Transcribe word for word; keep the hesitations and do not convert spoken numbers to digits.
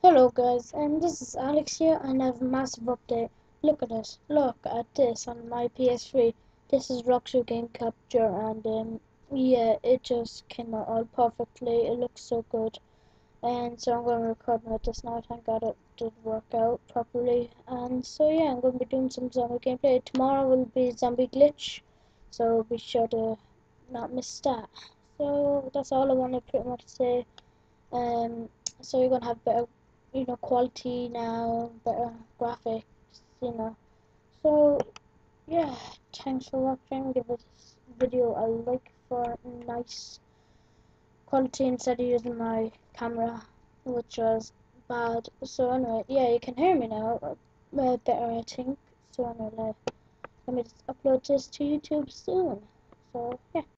Hello guys, and this is Alex here, and I have a massive update. Look at this, look at this on my P S three. This is Rockstar Game Capture, and um, yeah, it just came out all perfectly. It looks so good, and so I'm going to record with this now. Thank God it did work out properly, and so yeah, I'm going to be doing some zombie gameplay. Tomorrow will be Zombie Glitch, so be sure to not miss that. So that's all I wanted pretty much to say. Um, so you're gonna have better, you know, quality now, better graphics, you know. So yeah, thanks for watching. Give this video a like for nice quality instead of using my camera, which was bad. So anyway, yeah, you can hear me now, uh, better I think. So anyway, let me just upload this to YouTube soon. So yeah.